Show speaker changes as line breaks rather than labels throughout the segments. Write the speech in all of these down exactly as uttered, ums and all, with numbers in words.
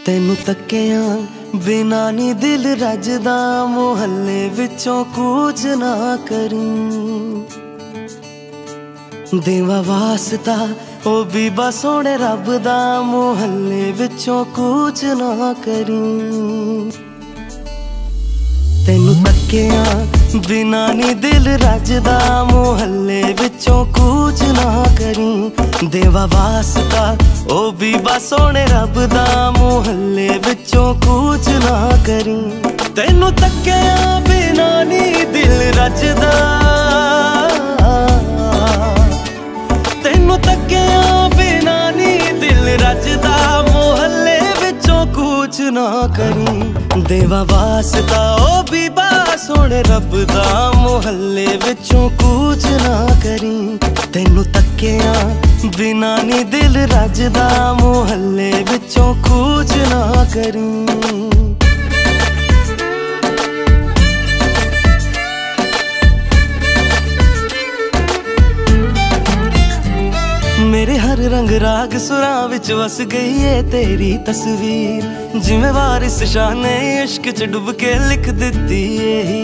तेनू तक्किया बिना नी दिल रजदा, मुहल्ले विचों कूच ना करी। देवा वास्ता ओ बीबा सोने रब दा, मुहल्ले विचों कूच ना करी। तेनू तक्किया बिना नी दिल रजदा, मुहल्ले विचों कूच ना करी। देवा वास्ता ओ बीबा सोने रब दा, मुहल्ले विचों कूच ना करी। तेनू तक्किया बिना नी दिल रजदा, तेनू तक्किया बिना नी दिल रजदा, मुहल्ले विचों कूच ना करी। देवा वास्ता ओ बीबा सोने रब दा, मुहल्ले विचों कूच ना करी। तेनू तक्किया बिना नी दिल रजदा, मुहल्ले विचों कूच ना करी। मेरे हर रंग राग सुरां विच वस गई है तेरी तस्वीर, जिवें वारिस शाह ने इश्क च डुब के लिख दिती है।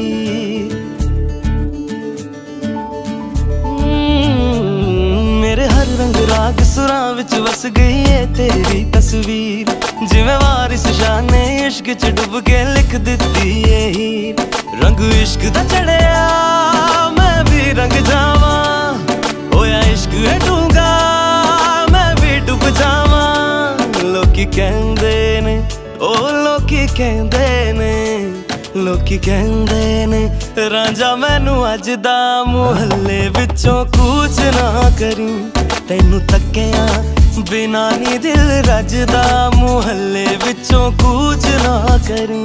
मेरे हर रंग राग सुरां विच वस गई है तेरी तस्वीर, जिवें वारिस शाह ने इश्क च डुब के लिख दिती है। रंग इश्क दा चढ़िया मैं भी रंग जावा, होया इश्क है डूंगा डुब जावा। लोकी कहंदे ने ओ लोकी कहंदे ने, लोकी कहंदे ने रांझा मैनू अज दा, मुहल्ले विचों कूच ना करी। तेनू तक्किया बिना नी दिल रजदा, मुहल्ले विचों कूच ना करी।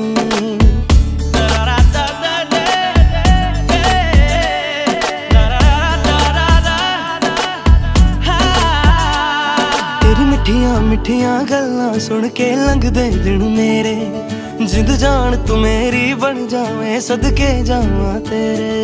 मिठिया मिठिया गल्लां सुन के लंघदे दिन मेरे, जिंद जान तू मेरी बन जावे, सदके जावां तेरे।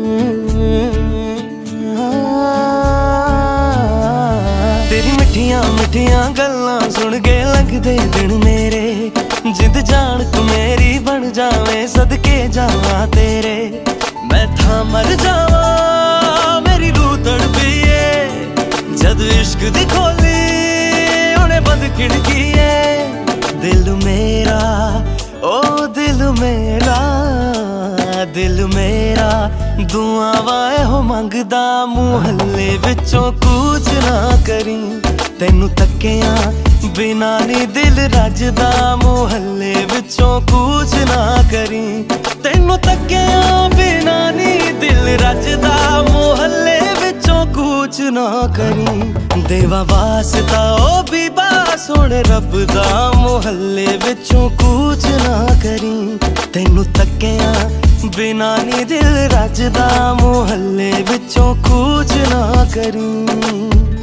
तेरी मिठिया मिठिया गल्लां सुन के लंघदे दिन मेरे, जिंद जान तू मेरी बन जावे, सदके जावां तेरे। मैं था मर जावां मेरी रूह तड़पिए, जद इश्क दी खोली बंद खिड़की है। दिल मेरा ओ दिल मेरा, दिल मेरा दुआवां एहो मंगदा, मुहल्ले विचों कूच ना करी। तेनू तक्किया बिना नी दिल रजदा, मुहल्ले विचों कूच ना करी। तेनू तक्किया बिना नी दिल रजदा, मुहल्ले विचों कूच ना करी। देवा वास्ता ओ बीबा सोने रब दा, मुहल्ले विचों कूच ना करी। तेनू तक्किया बिना नी दिल रजदा, मुहल्ले विचों कूच ना करी।